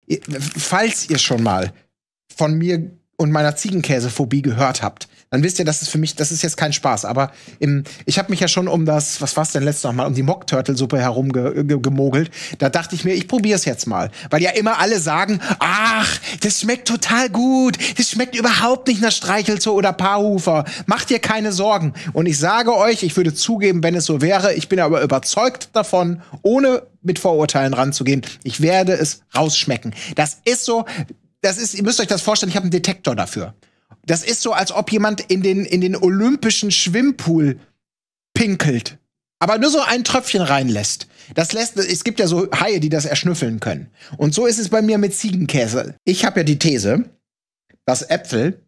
falls ihr schon mal von mir und meiner Ziegenkäsephobie gehört habt, dann wisst ihr, das ist für mich, das ist jetzt kein Spaß. Aber ich habe mich ja schon um das, was war's denn letztes Mal, um die Mock-Turtle-Suppe herum gemogelt. Da dachte ich mir, ich probier's jetzt mal. Weil ja immer alle sagen, ach, das schmeckt total gut. Das schmeckt überhaupt nicht nach Streichelzoo oder Paarhufer. Macht dir keine Sorgen. Und ich sage euch, ich würde zugeben, wenn es so wäre, ich bin aber überzeugt davon, ohne mit Vorurteilen ranzugehen, ich werde es rausschmecken. Das ist so, ihr müsst euch das vorstellen, ich habe einen Detektor dafür. Das ist so, als ob jemand in den olympischen Schwimmpool pinkelt, aber nur so ein Tröpfchen reinlässt. Es gibt ja so Haie, die das erschnüffeln können. Und so ist es bei mir mit Ziegenkäse. Ich habe ja die These, dass Äpfel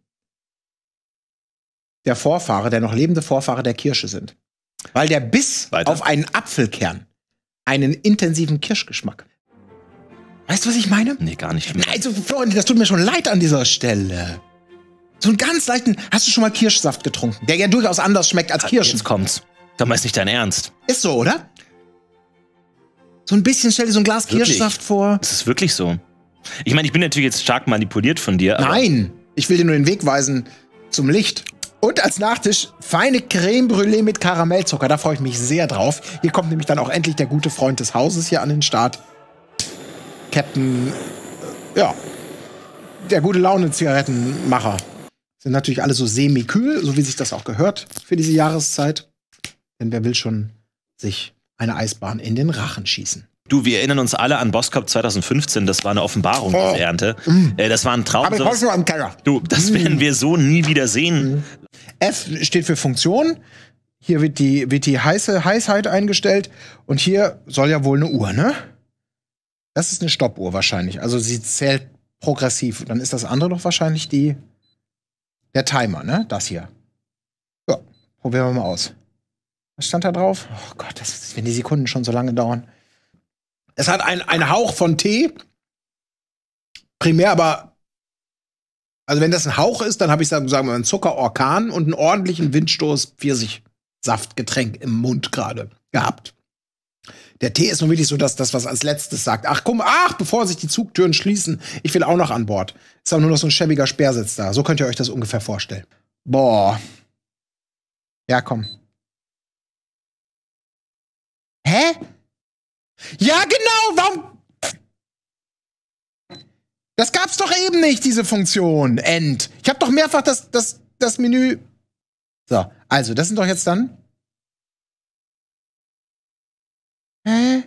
der noch lebende Vorfahre der Kirsche sind. Weil der Biss auf einen Apfelkern einen intensiven Kirschgeschmack. Weißt du, was ich meine? Nee, gar nicht mehr. Also, Freunde, das tut mir schon leid an dieser Stelle. So einen ganz leichten. Hast du schon mal Kirschsaft getrunken? Der ja durchaus anders schmeckt als Kirschen. Jetzt kommt's. Da ist nicht dein Ernst. Ist so, oder? So ein bisschen, stell dir so ein Glas Wirklich? Kirschsaft vor. Das ist wirklich so. Ich meine, ich bin natürlich jetzt stark manipuliert von dir. Aber Nein, ich will dir nur den Weg weisen zum Licht. Und als Nachtisch feine Creme Brûlée mit Karamellzucker. Da freue ich mich sehr drauf. Hier kommt nämlich dann auch endlich der gute Freund des Hauses hier an den Start. Captain, ja, der gute Laune-Zigarettenmacher. Sind natürlich alle so semi-kühl, so wie sich das auch gehört für diese Jahreszeit. Denn wer will schon sich eine Eisbahn in den Rachen schießen? Du, wir erinnern uns alle an Boskop 2015. Das war eine Offenbarung, diese Ernte. Das war ein Traum. Aber ich brauch's nur am Keller. Du, das werden wir so nie wieder sehen. F steht für Funktion. Hier wird die Heißheit eingestellt. Und hier soll ja wohl eine Uhr, ne? Das ist eine Stoppuhr wahrscheinlich. Also sie zählt progressiv. Dann ist das andere doch wahrscheinlich der Timer, ne? Das hier. Ja, probieren wir mal aus. Was stand da drauf? Oh Gott, wenn die Sekunden schon so lange dauern. Es hat einen Hauch von Tee. Primär aber, also wenn das ein Hauch ist, dann habe ich, sagen wir mal, einen Zuckerorkan und einen ordentlichen Windstoß Pfirsichsaftgetränk im Mund gerade gehabt. Der Tee ist nur wirklich so, dass das, was als letztes sagt. Bevor sich die Zugtüren schließen, ich will auch noch an Bord. Ist aber nur noch so ein schäbiger Sperrsitz da. So könnt ihr euch das ungefähr vorstellen. Boah. Ja, komm. Hä? Ja, genau, warum? Das gab's doch eben nicht, diese Funktion. End. Ich habe doch mehrfach das Menü. So, also, das sind doch jetzt dann. Hä?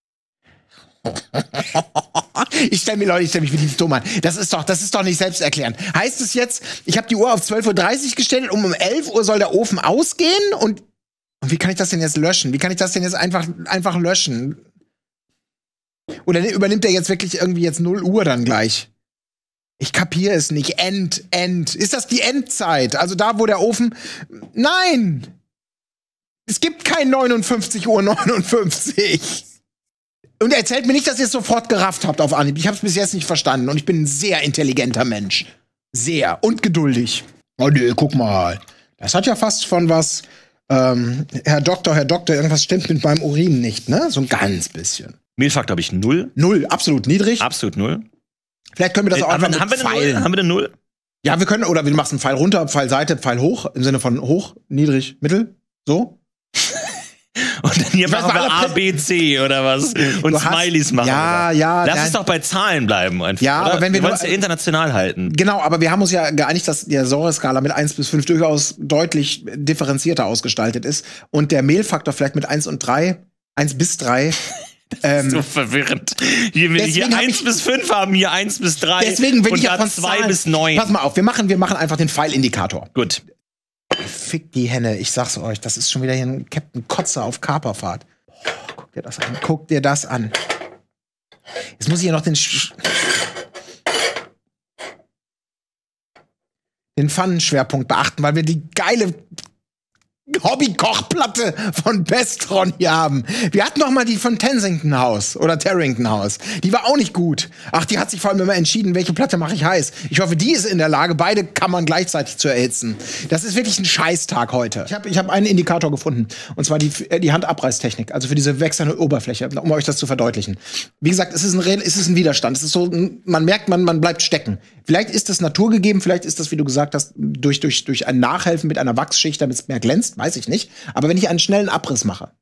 Ich stell mich wie die dumm an. Das ist doch nicht selbsterklärend. Heißt es jetzt, ich habe die Uhr auf 12:30 Uhr gestellt und um 11 Uhr soll der Ofen ausgehen? Und wie kann ich das denn jetzt löschen? Wie kann ich das denn jetzt einfach löschen? Oder übernimmt der jetzt wirklich irgendwie jetzt 0 Uhr dann gleich? Ich kapiere es nicht. End. Ist das die Endzeit? Also da, wo der Ofen. Nein! Es gibt kein 59:59 Uhr. Und erzählt mir nicht, dass ihr es sofort gerafft habt auf Anhieb. Ich habe es bis jetzt nicht verstanden. Und ich bin ein sehr intelligenter Mensch. Sehr. Und geduldig. Oh nee, guck mal. Das hat ja fast von was. Herr Doktor, irgendwas stimmt mit meinem Urin nicht, ne? So ein ganz bisschen. Mehlfaktor habe ich 0. 0, absolut niedrig. Absolut 0. Vielleicht können wir das auch einfach haben wir eine 0? Ja, wir können, oder wir machen einen Pfeil runter, Pfeil Seite, Pfeil hoch, im Sinne von hoch, niedrig, mittel, so. Und dann hier machen wir A, B, C oder was? Und Smileys machen. Ja. Lass es doch bei Zahlen bleiben einfach. Ja, aber wenn wir wollen es ja international halten. Genau, aber wir haben uns ja geeinigt, dass die Säureskala mit 1 bis 5 durchaus deutlich differenzierter ausgestaltet ist. Und der Mehlfaktor vielleicht mit 1 und 3, 1 bis 3. Das ist so verwirrend. Hier 1 bis 5 haben, hier 1 bis 3. Deswegen bin ich ja von 2 bis 9. Pass mal auf, wir machen einfach den Pfeilindikator. Gut. Fick die Henne, ich sag's euch, das ist schon wieder hier ein Captain Kotzer auf Kaperfahrt. Oh, guck dir das an. Jetzt muss ich ja noch den Pfannenschwerpunkt beachten, weil wir die Hobby-Kochplatte von Bestron hier haben. Wir hatten noch mal die von Tensington House oder Terrington House. Die war auch nicht gut. Ach, die hat sich vor allem immer entschieden, welche Platte mache ich heiß. Ich hoffe, die ist in der Lage, beide Kammern gleichzeitig zu erhitzen. Das ist wirklich ein Scheißtag heute. Ich hab einen Indikator gefunden. Und zwar die Handabreißtechnik. Also für diese wechselnde Oberfläche, um euch das zu verdeutlichen. Wie gesagt, es ist ein Widerstand. Es ist so, man merkt, man bleibt stecken. Vielleicht ist das naturgegeben, vielleicht ist das, wie du gesagt hast, durch ein Nachhelfen mit einer Wachsschicht, damit es mehr glänzt, weiß ich nicht. Aber wenn ich einen schnellen Abriss mache.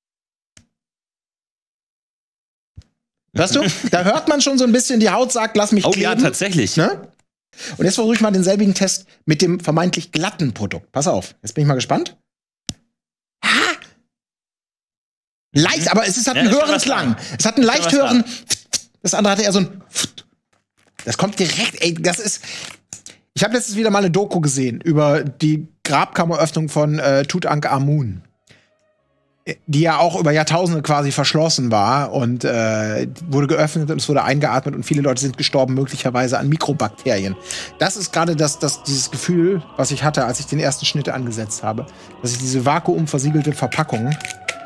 Hörst du? Da hört man schon so ein bisschen, die Haut sagt, lass mich kleben. Oh ja, tatsächlich. Ne? Und jetzt versuche ich mal denselbigen Test mit dem vermeintlich glatten Produkt. Pass auf, jetzt bin ich mal gespannt. Leicht, aber es hat einen höheren Klang. Es hat einen leicht höheren. Das andere hatte eher so ein. Das kommt direkt, ey, das ist. Ich habe letztens wieder mal eine Doku gesehen über die Grabkammeröffnung von Tutanchamun, die ja auch über Jahrtausende quasi verschlossen war und wurde geöffnet und es wurde eingeatmet und viele Leute sind gestorben, möglicherweise an Mikrobakterien. Das ist gerade dieses Gefühl, was ich hatte, als ich den ersten Schnitt angesetzt habe, dass ich diese vakuumversiegelte Verpackung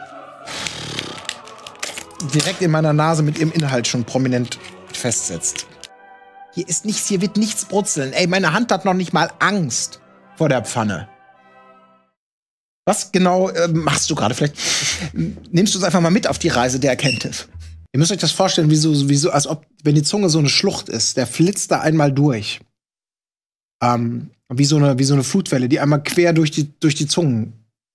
direkt in meiner Nase mit ihrem Inhalt schon prominent festsetzt. Hier ist nichts, hier wird nichts brutzeln. Ey, meine Hand hat noch nicht mal Angst vor der Pfanne. Was genau machst du gerade? Vielleicht nimmst du uns einfach mal mit auf die Reise der Erkenntnis. Ihr müsst euch das vorstellen, wie so, als ob, wenn die Zunge so eine Schlucht ist, der flitzt da einmal durch. Wie so eine Flutwelle, die einmal quer durch die Zungenschlucht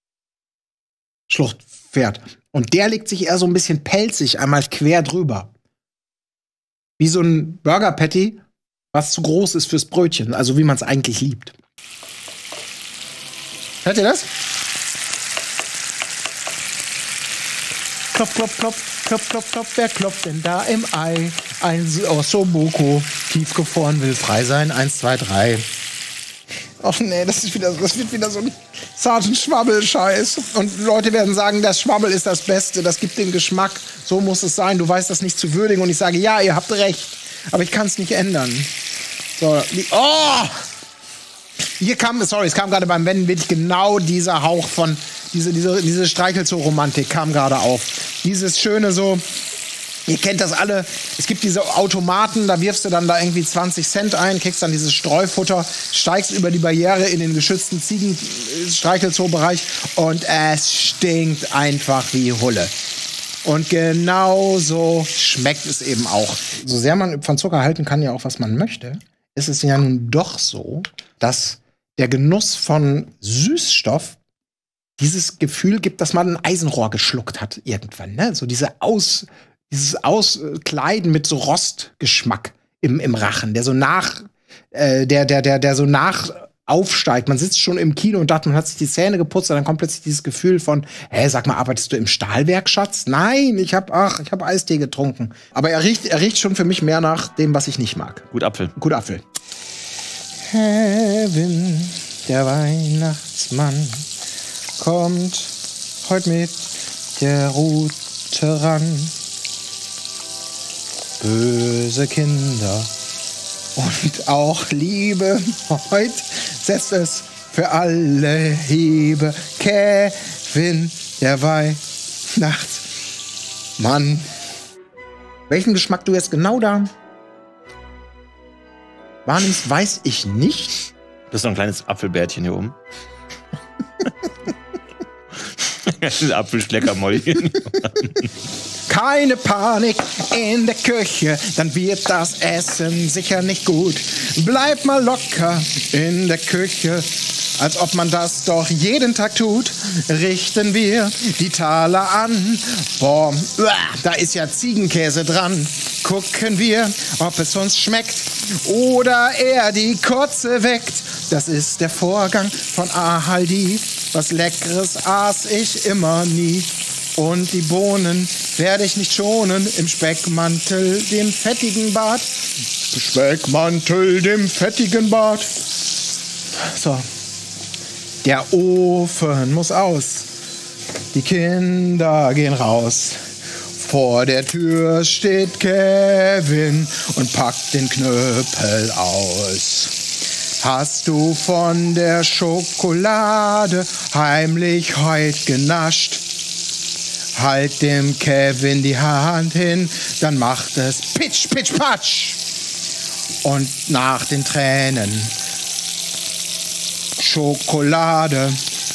fährt. Und der legt sich eher so ein bisschen pelzig einmal quer drüber. Wie so ein Burger Patty, was zu groß ist fürs Brötchen. Also wie man es eigentlich liebt. Hört ihr das? Klopf, klopf, klopf, klopf, klopf, klopf. Wer klopft denn da im Ei? Ein Ossoboko, tiefgefroren, will frei sein. 1, 2, 3. Ach nee, das wird wieder so ein Sergeant Schwabbel-Scheiß. Und Leute werden sagen, das Schwabbel ist das Beste, das gibt den Geschmack. So muss es sein, du weißt das nicht zu würdigen. Und ich sage, ja, ihr habt recht, aber ich kann es nicht ändern. So, es kam gerade beim Wenden wirklich genau dieser Hauch von, diese Streichelzoo-Romantik kam gerade auf. Dieses schöne so, ihr kennt das alle, es gibt diese Automaten, da wirfst du dann da irgendwie 20 Cent ein, kriegst dann dieses Streufutter, steigst über die Barriere in den geschützten Ziegen-Streichelzoo-Bereich und es stinkt einfach wie Hulle. Und genau so schmeckt es eben auch. So sehr man von Zucker halten kann, ja auch was man möchte, ist es ja nun doch so, dass der Genuss von Süßstoff dieses Gefühl gibt, dass man ein Eisenrohr geschluckt hat irgendwann. Ne? So dieses Auskleiden mit so Rostgeschmack im Rachen, der so aufsteigt. Man sitzt schon im Kino und dachte, man hat sich die Zähne geputzt und dann kommt plötzlich dieses Gefühl von, sag mal, arbeitest du im Stahlwerk, Schatz? Nein, ich hab Eistee getrunken. Aber er riecht schon für mich mehr nach dem, was ich nicht mag. Gut Apfel. Kevin, der Weihnachtsmann, kommt heute mit der Rute ran. Böse Kinder und auch Liebe, heute setzt es für alle Hebe. Kevin, der Weihnachtsmann. Welchen Geschmack du jetzt genau da wahrnimmst, weiß ich nicht. Das ist so ein kleines Apfelbärtchen hier oben. Apfelschleckermäulchen. Keine Panik in der Küche, dann wird das Essen sicher nicht gut. Bleib mal locker in der Küche, als ob man das doch jeden Tag tut. Richten wir die Taler an. Boah, da ist ja Ziegenkäse dran. Gucken wir, ob es uns schmeckt oder er die Kotze weckt. Das ist der Vorgang von Ahaldi. Was Leckeres aß ich immer nie. Und die Bohnen werde ich nicht schonen im Speckmantel, dem fettigen Bart. Speckmantel, dem fettigen Bart. So. Der Ofen muss aus. Die Kinder gehen raus. Vor der Tür steht Kevin und packt den Knüppel aus. Hast du von der Schokolade heimlich heut genascht? Halt dem Kevin die Hand hin, dann macht es pitsch, pitsch, patsch. Und nach den Tränen Schokolade.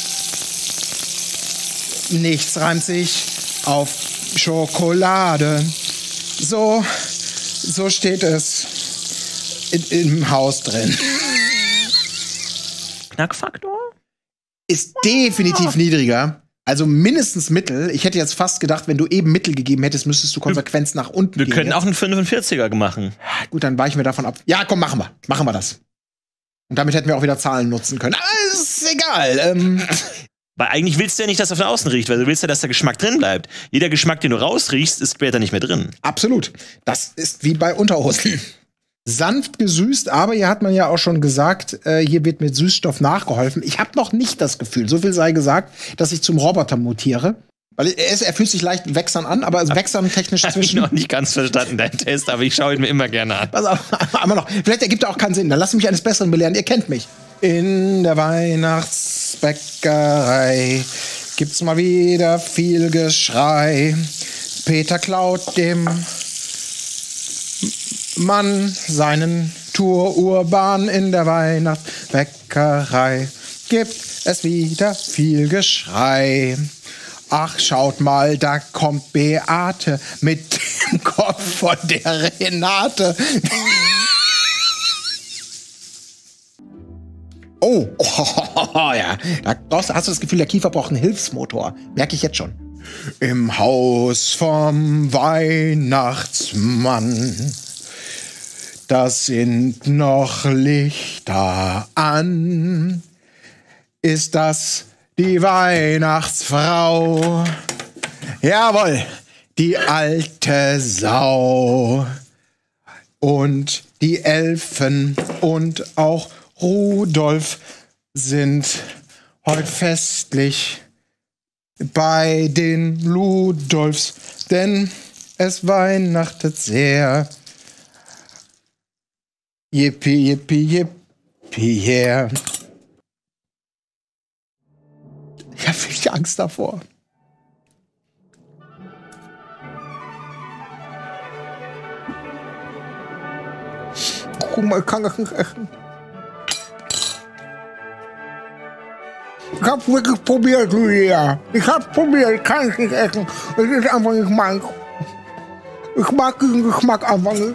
Nichts reimt sich auf Schokolade. So steht es im Haus drin. Knackfaktor? Ist definitiv niedriger. Also mindestens Mittel. Ich hätte jetzt fast gedacht, wenn du eben Mittel gegeben hättest, müsstest du Konsequenz nach unten gehen. Wir können auch einen 45er machen. Gut, dann weichen wir davon ab. Ja, komm, machen wir. Machen wir das. Und damit hätten wir auch wieder Zahlen nutzen können. Aber ist egal. Weil eigentlich willst du ja nicht, dass er von außen riecht, weil du willst ja, dass der Geschmack drin bleibt. Jeder Geschmack, den du rausriechst, ist später nicht mehr drin. Absolut. Das ist wie bei Unterhosen. Sanft gesüßt, aber hier hat man ja auch schon gesagt, hier wird mit Süßstoff nachgeholfen. Ich habe noch nicht das Gefühl, so viel sei gesagt, dass ich zum Roboter mutiere. Weil er fühlt sich leicht wächsern an, aber wächsern technisch zwischen. Ich habe noch nicht ganz verstanden, deinen Test, aber ich schaue ihn mir immer gerne an. Pass auf, einmal noch. Vielleicht ergibt er auch keinen Sinn. Dann lasst mich eines Besseren belehren. Ihr kennt mich. In der Weihnachtsbäckerei gibt's mal wieder viel Geschrei. Peter klaut dem Mann seinen Tour-Urban. In der Weihnachtsbäckerei gibt es wieder viel Geschrei. Ach, schaut mal, da kommt Beate mit dem Kopf von der Renate. Oh, ja. Da hast du das Gefühl, der Kiefer braucht einen Hilfsmotor. Merke ich jetzt schon. Im Haus vom Weihnachtsmann, da sind noch Lichter an. Ist das die Weihnachtsfrau? Jawohl, die alte Sau. Und die Elfen und auch Rudolf sind heute festlich bei den Ludolfs, denn es weihnachtet sehr. Yippie, yippie, yippie, yeah. Ich habe wirklich Angst davor. Guck mal, ich kann das nicht essen. Ich hab's wirklich probiert, Julia. Ich hab's probiert, kann ich nicht essen. Es ist einfach nicht meins. Ich mag diesen Geschmack einfach nicht.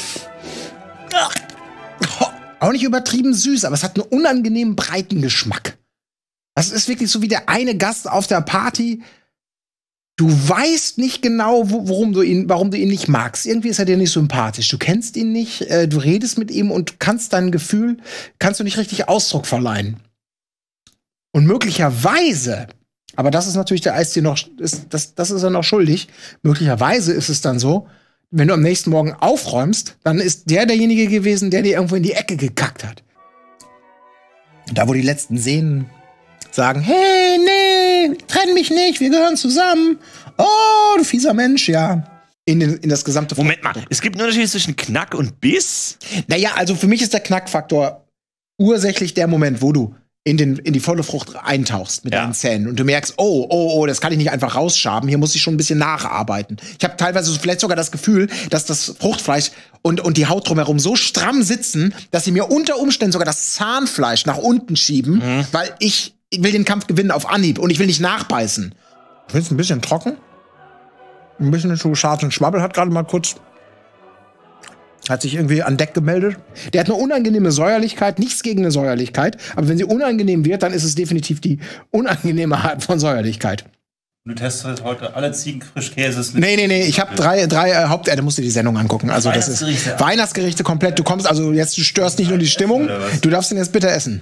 Auch nicht übertrieben süß, aber es hat einen unangenehmen breiten Geschmack. Das ist wirklich so wie der eine Gast auf der Party. Du weißt nicht genau, warum du ihn nicht magst. Irgendwie ist er dir nicht sympathisch. Du kennst ihn nicht, du redest mit ihm und kannst dein Gefühl, kannst du nicht richtig Ausdruck verleihen. Und möglicherweise, aber das ist natürlich der Eistee noch, das ist er noch schuldig. Möglicherweise ist es dann so, wenn du am nächsten Morgen aufräumst, dann ist derjenige gewesen, der dir irgendwo in die Ecke gekackt hat. Da, wo die letzten Sehnen sagen, hey, nee, trenn mich nicht, wir gehören zusammen. Oh, du fieser Mensch, ja. In das gesamte Moment mal, es gibt einen Unterschied zwischen Knack und Biss? Naja, also für mich ist der Knackfaktor ursächlich der Moment, wo du in die volle Frucht eintauchst mit deinen Zähnen und du merkst, oh, das kann ich nicht einfach rausschaben, hier muss ich schon ein bisschen nacharbeiten. Ich habe teilweise vielleicht sogar das Gefühl, dass das Fruchtfleisch und die Haut drumherum so stramm sitzen, dass sie mir unter Umständen sogar das Zahnfleisch nach unten schieben, weil ich will den Kampf gewinnen auf Anhieb und ich will nicht nachbeißen. Ich finde es ein bisschen trocken. Ein bisschen zu scharfen Schwabbel hat gerade mal kurz hat sich irgendwie an Deck gemeldet. Der hat eine unangenehme Säuerlichkeit, nichts gegen eine Säuerlichkeit. Aber wenn sie unangenehm wird, dann ist es definitiv die unangenehme Art von Säuerlichkeit. Du testest heute alle Ziegenfrischkäses. Nee. Ich habe drei du musst dir die Sendung angucken. Also das ist Weihnachtsgerichte komplett. Du kommst, also jetzt, du störst nicht nur die Stimmung. Du darfst den jetzt bitte essen.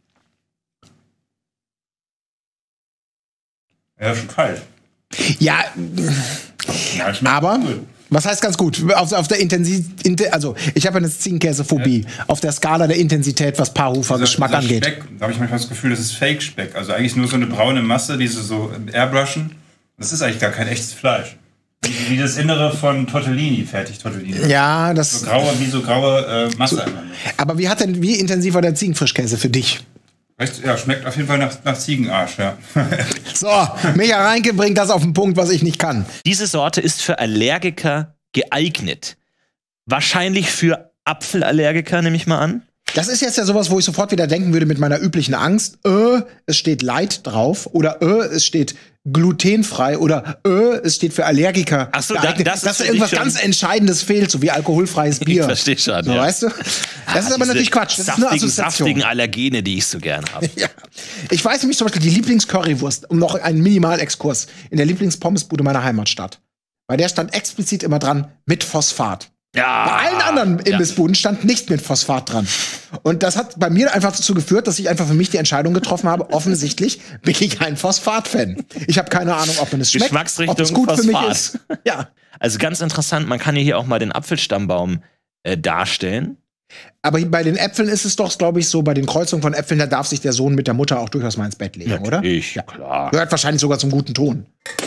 Ja, schon kalt. Ja, aber gut. Was heißt ganz gut? Auf der Intensität, also ich habe eine Ziegenkäsephobie. Ja. Auf der Skala der Intensität, was Paarhufer-Geschmack angeht. Speck, da habe ich manchmal das Gefühl, das ist Fake-Speck. Also eigentlich nur so eine braune Masse, die sie so airbrushen. Das ist eigentlich gar kein echtes Fleisch. Wie das Innere von Tortellini, Fertig-Tortellini. Ja, das. So graue Masse einfach. Aber wie intensiv war der Ziegenfrischkäse für dich? Ja, schmeckt auf jeden Fall nach Ziegenarsch, ja. So, Micha Reinke bringt das auf den Punkt, was ich nicht kann. Diese Sorte ist für Allergiker geeignet. Wahrscheinlich für Apfelallergiker, nehme ich mal an. Das ist jetzt ja sowas, wo ich sofort wieder denken würde mit meiner üblichen Angst. Es steht Light drauf oder es steht glutenfrei oder es steht für Allergiker. Ach so, dass da irgendwas ganz Entscheidendes fehlt, so wie alkoholfreies Bier. Ich verstehe schon, so, ja. Weißt du? Das ist aber natürlich Quatsch. Das ist eine Assoziation. Saftigen Allergene, die ich so gern habe. Ja. Ich weiß nämlich zum Beispiel die Lieblingscurrywurst, um noch einen Minimalexkurs, in der Lieblingspommes-Bude meiner Heimatstadt. Bei der stand explizit immer dran, mit Phosphat. Ja. Bei allen anderen Imbissbuden stand nicht mit Phosphat dran. Und das hat bei mir einfach dazu geführt, dass ich einfach für mich die Entscheidung getroffen habe, offensichtlich bin ich ein Phosphat-Fan. Ich habe keine Ahnung, ob man es schmeckt, ob es gut Phosphat. für mich ist. Ja. Also ganz interessant, man kann hier auch mal den Apfelstammbaum darstellen. Aber bei den Äpfeln ist es doch, glaube ich, so, bei den Kreuzungen von Äpfeln, da darf sich der Sohn mit der Mutter auch durchaus mal ins Bett legen, oder? Ja, klar. Gehört wahrscheinlich sogar zum guten Ton.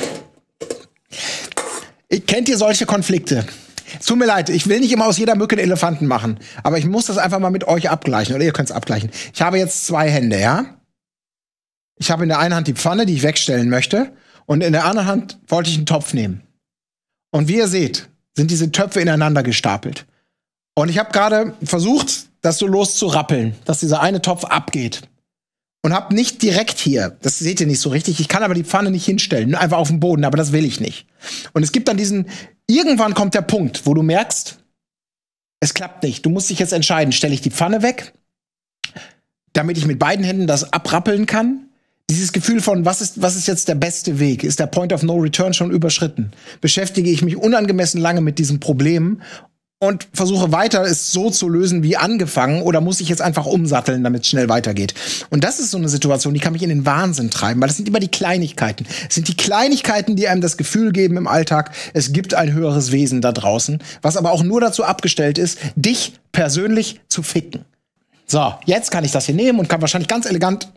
Kennt ihr solche Konflikte? Es tut mir leid, ich will nicht immer aus jeder Mücke einen Elefanten machen, aber ich muss das einfach mal mit euch abgleichen, oder ihr könnt es abgleichen. Ich habe jetzt 2 Hände, ja? Ich habe in der einen Hand die Pfanne, die ich wegstellen möchte, und in der anderen Hand wollte ich einen Topf nehmen. Und wie ihr seht, sind diese Töpfe ineinander gestapelt. Und ich habe gerade versucht, das so loszurappeln, dass dieser eine Topf abgeht. Und hab nicht direkt hier, das seht ihr nicht so richtig, ich kann aber die Pfanne nicht hinstellen, einfach auf den Boden, aber das will ich nicht. Und es gibt dann irgendwann kommt der Punkt, wo du merkst, es klappt nicht. Du musst dich jetzt entscheiden, stelle ich die Pfanne weg, damit ich mit beiden Händen das abrappeln kann? Dieses Gefühl von, was ist jetzt der beste Weg? Ist der Point of No Return schon überschritten? Beschäftige ich mich unangemessen lange mit diesem Problem und versuche weiter, es so zu lösen wie angefangen, oder muss ich jetzt einfach umsatteln, damit es schnell weitergeht? Und das ist so eine Situation, die kann mich in den Wahnsinn treiben, weil das sind immer die Kleinigkeiten. Es sind die Kleinigkeiten, die einem das Gefühl geben im Alltag, es gibt ein höheres Wesen da draußen, was aber auch nur dazu abgestellt ist, dich persönlich zu ficken. So, jetzt kann ich das hier nehmen und kann wahrscheinlich ganz elegant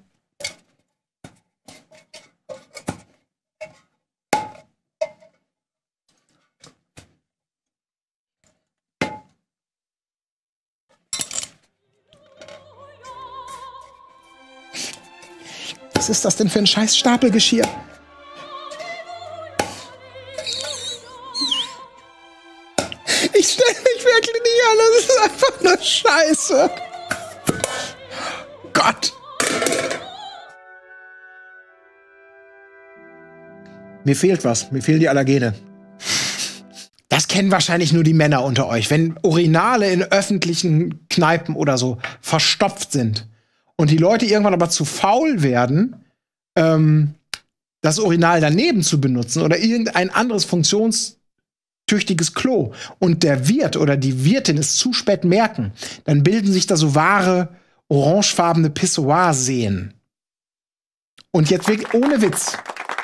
Was ist das denn für ein scheiß Stapelgeschirr? Ich stelle mich wirklich nicht an, das ist einfach nur Scheiße. Gott. Mir fehlt was, mir fehlen die Allergene. Das kennen wahrscheinlich nur die Männer unter euch. Wenn Urinale in öffentlichen Kneipen oder so verstopft sind und die Leute irgendwann aber zu faul werden, das Urinal daneben zu benutzen oder irgendein anderes funktionstüchtiges Klo und der Wirt oder die Wirtin es zu spät merken, dann bilden sich da so wahre orangefarbene Pissoir-Seen. Und jetzt wirklich, ohne Witz,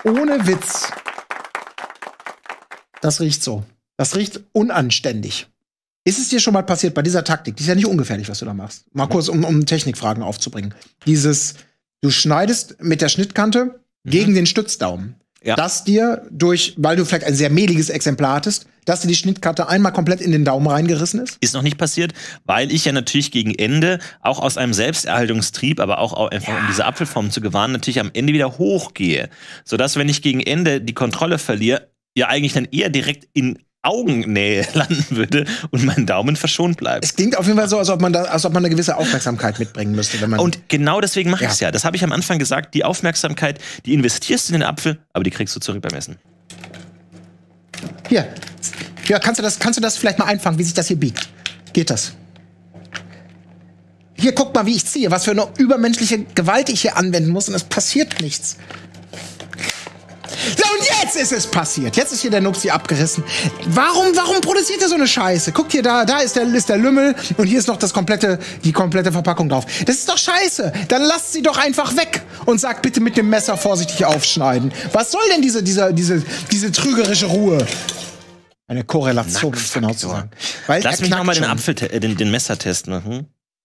das riecht so. Das riecht unanständig. Ist es dir schon mal passiert bei dieser Taktik? Die ist ja nicht ungefährlich, was du da machst. Mal kurz, um Technikfragen aufzubringen. Du schneidest mit der Schnittkante gegen den Stützdaumen. Ja. Dass dir weil du vielleicht ein sehr mehliges Exemplar hattest, dass dir die Schnittkante einmal komplett in den Daumen reingerissen ist? Ist noch nicht passiert, weil ich ja natürlich gegen Ende, auch aus einem Selbsterhaltungstrieb, aber auch einfach um diese Apfelform zu gewahren, natürlich am Ende wieder hochgehe. Sodass, wenn ich gegen Ende die Kontrolle verliere, ja eigentlich dann eher direkt in Augennähe landen würde und mein Daumen verschont bleibt. Es klingt auf jeden Fall so, als ob man eine gewisse Aufmerksamkeit mitbringen müsste. Wenn man und genau deswegen mache ich es ja. Das habe ich am Anfang gesagt. Die Aufmerksamkeit, die investierst du in den Apfel, aber die kriegst du zurück beim Essen. Hier. Ja, kannst du das vielleicht mal einfangen, wie sich das hier biegt? Geht das? Hier, guck mal, wie ich ziehe. Was für eine übermenschliche Gewalt ich hier anwenden muss und es passiert nichts. Ja, und jetzt ist es passiert. Jetzt ist hier der Nupsi abgerissen. Warum produziert er so eine Scheiße? Guckt hier, da ist der Lümmel und hier ist noch die komplette Verpackung drauf. Das ist doch scheiße. Dann lasst sie doch einfach weg und sagt bitte mit dem Messer vorsichtig aufschneiden. Was soll denn diese trügerische Ruhe? Eine Korrelation, ist genau zu sagen. Weil lass mich nochmal den Messertest machen.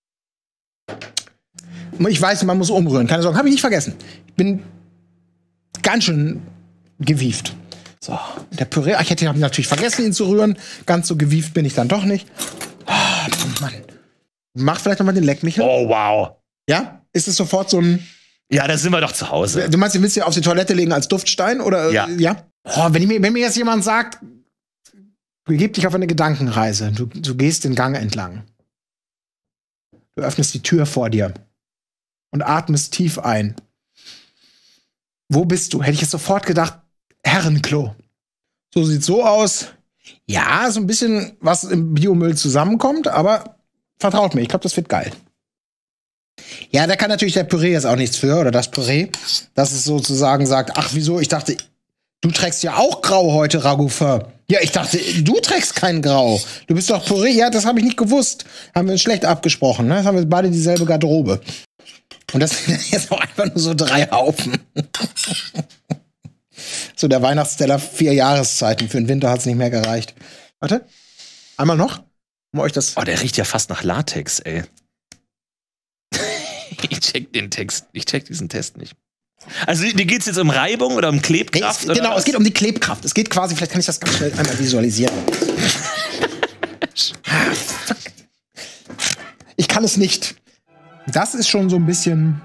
Ich weiß, man muss umrühren. Keine Sorge, habe ich nicht vergessen. Ich bin ganz schön gewieft. So, der Püree. Ich hätte natürlich vergessen, ihn zu rühren. Ganz so gewieft bin ich dann doch nicht. Oh, Mann. Mach vielleicht noch mal den Leckmichel. Oh, wow. Ja? Ist es sofort so ein... Ja, da sind wir doch zu Hause. Du meinst, du willst ja auf die Toilette legen als Duftstein? Oder, ja? Oh, wenn mir jetzt jemand sagt, begib dich auf eine Gedankenreise. Du gehst den Gang entlang. Du öffnest die Tür vor dir und atmest tief ein. Wo bist du? Hätte ich jetzt sofort gedacht, Herrenklo. So sieht's so aus. Ja, so ein bisschen was im Biomüll zusammenkommt, aber vertraut mir, ich glaube, das wird geil. Ja, da kann natürlich der Püree jetzt auch nichts für, oder das Püree, dass es sozusagen sagt, ach, wieso? Ich dachte, du trägst ja auch Grau heute, Ragoufin. Ja, ich dachte, du trägst kein Grau. Du bist doch Püree. Ja, das habe ich nicht gewusst. Haben wir uns schlecht abgesprochen, ne? Jetzt haben wir beide dieselbe Garderobe. Und das sind jetzt auch einfach nur so 3 Haufen. So der Weihnachtsteller 4 Jahreszeiten. Für den Winter hat's nicht mehr gereicht. Warte. Einmal noch. Um euch das. Oh, der riecht ja fast nach Latex, ey. Ich check diesen Test nicht. Also, dir geht's jetzt um Reibung oder um Klebkraft? Genau, oder es geht um die Klebkraft. Es geht quasi, vielleicht kann ich das ganz schnell einmal visualisieren. Ich kann es nicht. Das ist schon so ein bisschen.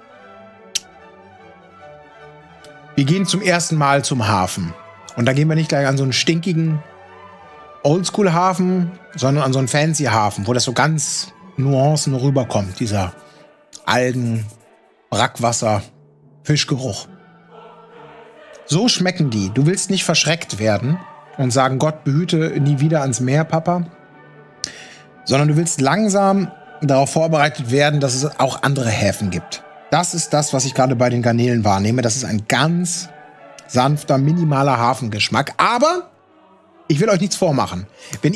Wir gehen zum ersten Mal zum Hafen. Und da gehen wir nicht gleich an so einen stinkigen Oldschool-Hafen, sondern an so einen fancy Hafen, wo das so ganz Nuancen rüberkommt, dieser Algen, Brackwasser, Fischgeruch. So schmecken die. Du willst nicht verschreckt werden und sagen, Gott behüte nie wieder ans Meer, Papa. Sondern du willst langsam darauf vorbereitet werden, dass es auch andere Häfen gibt. Das ist das, was ich gerade bei den Garnelen wahrnehme. Das ist ein ganz sanfter, minimaler Hafengeschmack. Aber ich will euch nichts vormachen. Wenn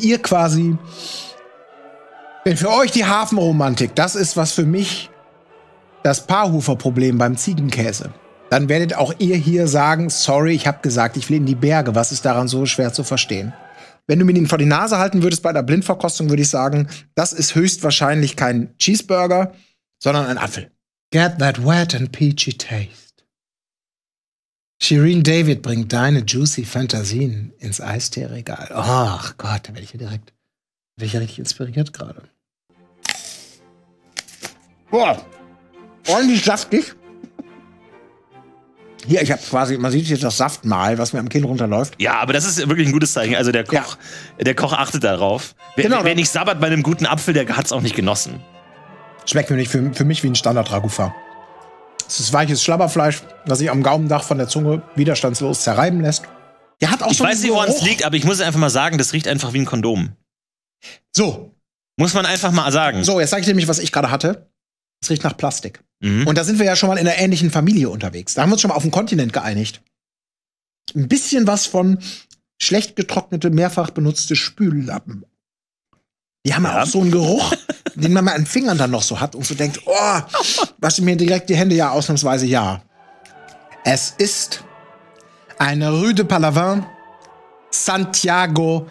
für euch die Hafenromantik, das ist, was für mich das Paarhufer-Problem beim Ziegenkäse, dann werdet auch ihr hier sagen, sorry, ich habe gesagt, ich will in die Berge. Was ist daran so schwer zu verstehen? Wenn du mir den vor die Nase halten würdest bei der Blindverkostung, würde ich sagen, das ist höchstwahrscheinlich kein Cheeseburger, sondern ein Apfel. Get that wet and peachy taste. Shireen David bringt deine juicy Fantasien ins Eisteeregal. Ach Gott, da werde ich ja richtig inspiriert gerade. Boah, ordentlich saftig. Hier, ich habe quasi, man sieht hier das Saftmal, was mir am Kinn runterläuft. Ja, aber das ist wirklich ein gutes Zeichen. Also der Koch achtet darauf. Wer nicht sabbert bei einem guten Apfel, der hat's auch nicht genossen. Schmeckt mir nicht für mich wie ein Standard-Ragoufin. Es ist weiches Schlabberfleisch, das sich am Gaumendach von der Zunge widerstandslos zerreiben lässt. Der hat auch ich weiß nicht, woran es liegt, aber ich muss einfach mal sagen, das riecht einfach wie ein Kondom. So. Muss man einfach mal sagen. So, jetzt sage ich dir nämlich, was ich gerade hatte. Es riecht nach Plastik. Und da sind wir ja schon mal in einer ähnlichen Familie unterwegs. Da haben wir uns schon mal auf den Kontinent geeinigt. Ein bisschen was von schlecht getrocknete, mehrfach benutzte Spüllappen. Die haben auch so einen Geruch, den man mal an den Fingern dann noch so hat und so denkt, oh, wasche mir direkt die Hände, ja, ausnahmsweise ja. Es ist eine Rue de Palavin, Santiago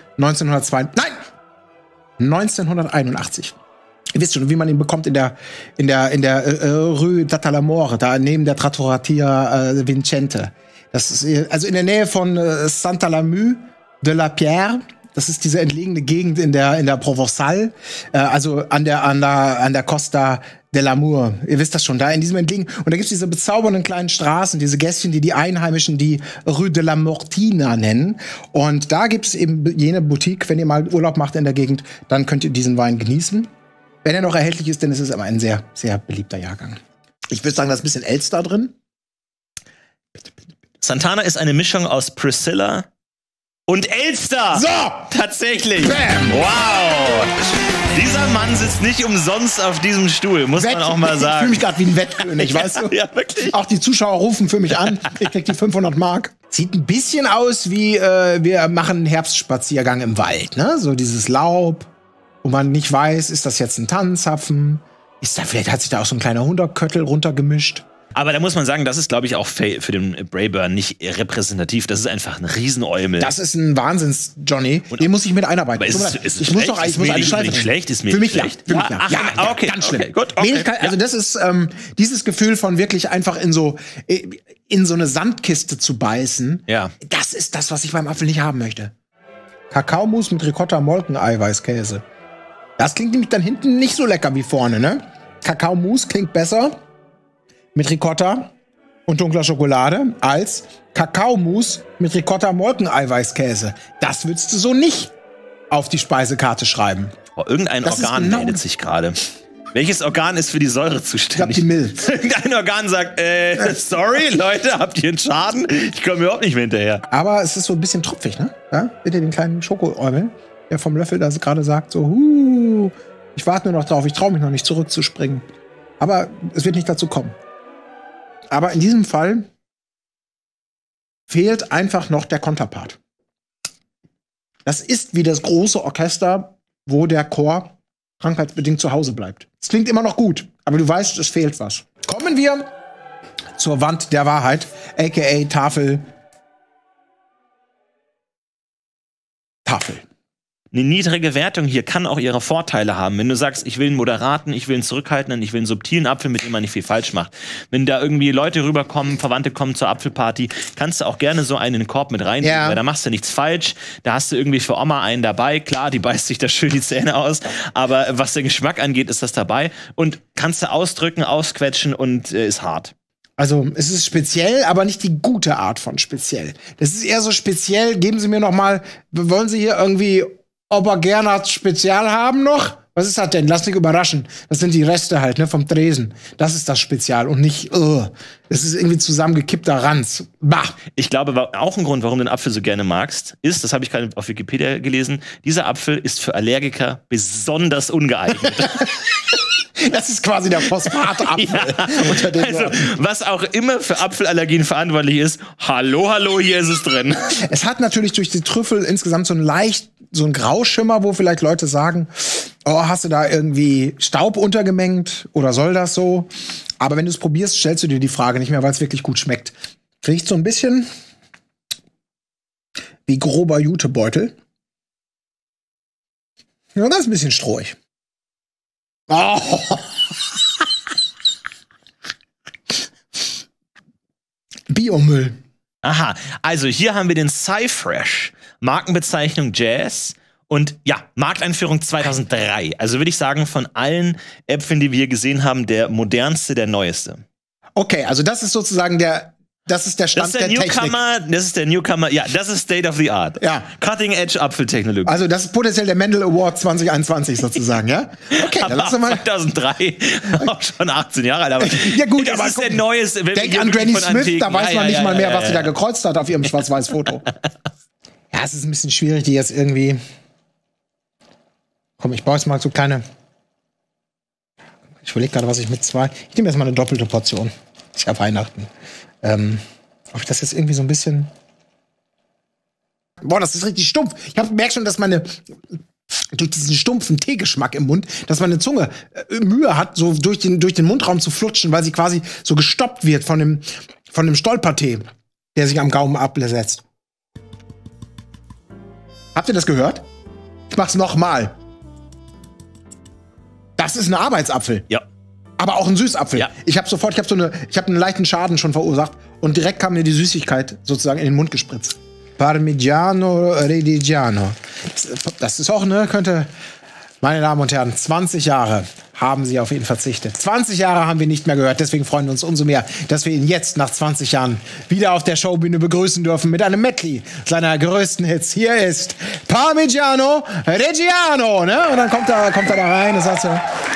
1981. Ihr wisst schon, wie man ihn bekommt in der Rue d'Atalamore, da neben der Trattoria Vincente. Das ist also in der Nähe von Saint-Alamu de la Pierre. Das ist diese entlegene Gegend in der Provençal, also an der Costa de l'Amour. Ihr wisst das schon, da in diesem Entlegen. Und da gibt's diese bezaubernden kleinen Straßen, diese Gässchen, die Einheimischen die Rue de la Mortina nennen. Und da gibt's eben jene Boutique, wenn ihr mal Urlaub macht in der Gegend, dann könnt ihr diesen Wein genießen. Wenn er noch erhältlich ist, dann ist es aber ein sehr, sehr beliebter Jahrgang. Ich würde sagen, da ist ein bisschen Elster drin. Santana ist eine Mischung aus Priscilla und Elster. So! Tatsächlich. Bam. Wow. Dieser Mann sitzt nicht umsonst auf diesem Stuhl, muss man auch mal sagen. Ich fühle mich gerade wie ein Wettkönig, weißt du? Ja, wirklich. Auch die Zuschauer rufen für mich an. Ich krieg die 500 Mark. Sieht ein bisschen aus wie, wir machen einen Herbstspaziergang im Wald, ne? So dieses Laub, wo man nicht weiß, ist das jetzt ein Tannenzapfen? Vielleicht hat sich da auch so ein kleiner Hunderköttel runtergemischt. Aber da muss man sagen, das ist, glaube ich, auch für den Brayburn nicht repräsentativ. Das ist einfach ein Riesenäumel. Das ist ein Wahnsinns-Johnny. Den muss ich mit einarbeiten. Aber ich muss eine Schleife. Schlecht ist mir für mich schlecht. Ja. Für mich ja. Ach, okay. Ganz schlimm. Okay, gut, okay. Also das ist dieses Gefühl von wirklich einfach in so eine Sandkiste zu beißen. Ja. Das ist das, was ich beim Apfel nicht haben möchte. Kakaomus mit Ricotta-Molken-Eiweißkäse. Das klingt nämlich dann hinten nicht so lecker wie vorne, ne? Kakaomus klingt besser mit Ricotta und dunkler Schokolade als Kakaomus mit Ricotta-Molken-Eiweißkäse. Das würdest du so nicht auf die Speisekarte schreiben. Oh, irgendein Organ meldet sich gerade. Welches Organ ist für die Säure zuständig? Ich glaube, die Milz. Irgendein Organ sagt, sorry, Leute, habt ihr einen Schaden? Ich komme überhaupt nicht mehr hinterher. Aber es ist so ein bisschen tropfig, ne? Ja? Seht ihr den kleinen Schokoäumel, der vom Löffel da gerade sagt, so, ich warte nur noch drauf, ich traue mich noch nicht zurückzuspringen. Aber es wird nicht dazu kommen. Aber in diesem Fall fehlt einfach noch der Konterpart. Das ist wie das große Orchester, wo der Chor krankheitsbedingt zu Hause bleibt. Es klingt immer noch gut, aber du weißt, es fehlt was. Kommen wir zur Wand der Wahrheit, a.k.a. Tafel. Eine niedrige Wertung hier kann auch ihre Vorteile haben. Wenn du sagst, ich will einen moderaten, ich will einen zurückhaltenden, ich will einen subtilen Apfel, mit dem man nicht viel falsch macht. Wenn da irgendwie Leute rüberkommen, Verwandte kommen zur Apfelparty, kannst du auch gerne so einen in den Korb mit rein. Ja. Weil da machst du nichts falsch. Da hast du irgendwie für Oma einen dabei. Klar, die beißt sich da schön die Zähne aus. Aber was den Geschmack angeht, ist das dabei. Und kannst du ausdrücken, ausquetschen und ist hart. Also, es ist speziell, aber nicht die gute Art von speziell. Das ist eher so speziell, geben Sie mir noch mal, wollen Sie hier irgendwie Opa Gernhardt Spezial haben noch? Was ist das denn? Lass dich überraschen. Das sind die Reste halt, ne, vom Tresen. Das ist das Spezial und nicht, das ist irgendwie zusammengekippter Ranz. Bah! Ich glaube, auch ein Grund, warum du den Apfel so gerne magst, ist, das habe ich gerade auf Wikipedia gelesen, dieser Apfel ist für Allergiker besonders ungeeignet. Das ist quasi der Phosphatapfel. Ja. Also, was auch immer für Apfelallergien verantwortlich ist, hallo, hier ist es drin. Es hat natürlich durch die Trüffel insgesamt so einen Grauschimmer, wo vielleicht Leute sagen, oh, hast du da irgendwie Staub untergemengt oder soll das so? Aber wenn du es probierst, stellst du dir die Frage nicht mehr, weil es wirklich gut schmeckt. Riecht so ein bisschen wie grober Jutebeutel. Ja, das ist ein bisschen strohig. Oh. Biomüll. Aha, also hier haben wir den Cy-Fresh. Markenbezeichnung Jazz. Und ja, Markteinführung 2003. Also würde ich sagen, von allen Äpfeln, die wir hier gesehen haben, der modernste, der neueste. Okay, also das ist sozusagen der Stand der Technik. Das ist der Newcomer, ja, das ist State of the Art. Ja. Cutting-Edge-Apfeltechnologie. Also das ist potenziell der Mendel Award 2021 sozusagen, ja? Okay, dann lass mal. 2003, auch schon 18 Jahre alt, aber ja gut, das aber ist der neueste. Denk an Granny Smith, da weiß man nicht mal mehr, was sie da gekreuzt hat auf ihrem Schwarz-Weiß-Foto. Ja, es ist ein bisschen schwierig, die jetzt irgendwie. Komm, ich baue jetzt mal so kleine. Ich überlege gerade, was ich mit zwei. Ich nehme jetzt mal eine doppelte Portion. Ist ja Weihnachten. Ob ich das jetzt irgendwie so ein bisschen. Boah, das ist richtig stumpf. Ich merke schon, dass durch diesen stumpfen Teegeschmack im Mund, dass meine Zunge Mühe hat, so durch den Mundraum zu flutschen, weil sie quasi so gestoppt wird von dem Stolpertee, der sich am Gaumen absetzt. Habt ihr das gehört? Ich mach's nochmal. Das ist ein Arbeitsapfel. Ja. Aber auch ein Süßapfel. Ja. Ich habe einen leichten Schaden schon verursacht und direkt kam mir die Süßigkeit sozusagen in den Mund gespritzt. Parmigiano Reggiano. Das ist auch, ne, meine Damen und Herren, 20 Jahre haben sie auf ihn verzichtet. 20 Jahre haben wir nicht mehr gehört, deswegen freuen wir uns umso mehr, dass wir ihn jetzt nach 20 Jahren wieder auf der Showbühne begrüßen dürfen mit einem Medley seiner größten Hits. Hier ist Parmigiano Reggiano, ne? Und dann kommt er da rein und sagt so: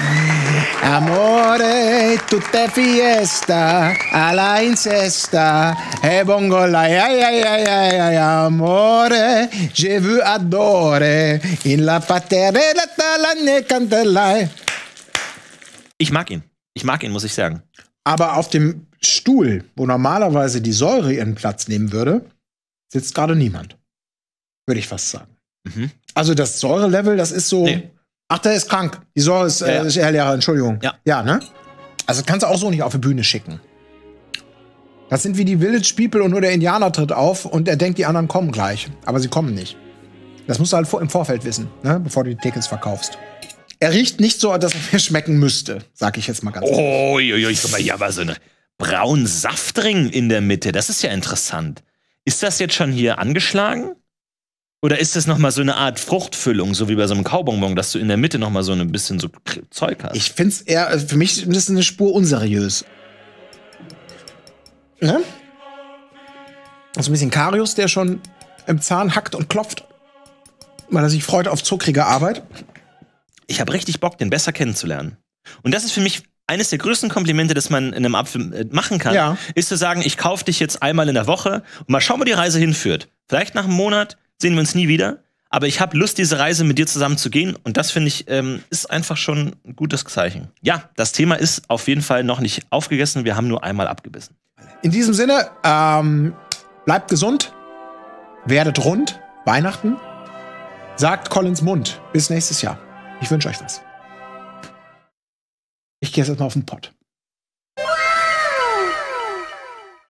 Amore, tutte fiesta, alla incesta, e bongola, ja, amore, je veux adore, in la paterella talane cantelai. Ich mag ihn, muss ich sagen. Aber auf dem Stuhl, wo normalerweise die Säure ihren Platz nehmen würde, sitzt gerade niemand. Würde ich fast sagen. Mhm. Also das Säurelevel, das ist so. Nee. Ach, der ist krank. Die Säure ist eher leer, Entschuldigung. Ja. Ja, ne? Also kannst du auch so nicht auf die Bühne schicken. Das sind wie die Village People und nur der Indianer tritt auf und er denkt, die anderen kommen gleich. Aber sie kommen nicht. Das musst du halt im Vorfeld wissen, ne? Bevor du die Tickets verkaufst. Er riecht nicht so, dass er mir schmecken müsste, sag ich jetzt mal ganz ehrlich. Guck mal, hier war so ein braunen Saftring in der Mitte. Das ist ja interessant. Ist das jetzt schon hier angeschlagen? Oder ist das noch mal so eine Art Fruchtfüllung, so wie bei so einem Kaubonbon, dass du in der Mitte noch mal so ein bisschen so Zeug hast? Ich find's eher, also für mich ist das eine Spur unseriös. Ne? Also ein bisschen Karius, der schon im Zahn hackt und klopft, weil er sich freut auf zuckrige Arbeit. Ich habe richtig Bock, den besser kennenzulernen. Und das ist für mich eines der größten Komplimente, das man in einem Apfel machen kann, ist zu sagen, ich kaufe dich jetzt einmal in der Woche und mal schauen, wo die Reise hinführt. Vielleicht nach einem Monat sehen wir uns nie wieder, aber ich habe Lust, diese Reise mit dir zusammen zu gehen und das, finde ich, ist einfach schon ein gutes Zeichen. Ja, das Thema ist auf jeden Fall noch nicht aufgegessen, wir haben nur einmal abgebissen. In diesem Sinne, bleibt gesund, werdet rund, Weihnachten, sagt Collins Mund. Bis nächstes Jahr. Ich wünsche euch was. Ich gehe jetzt erstmal auf den Pott.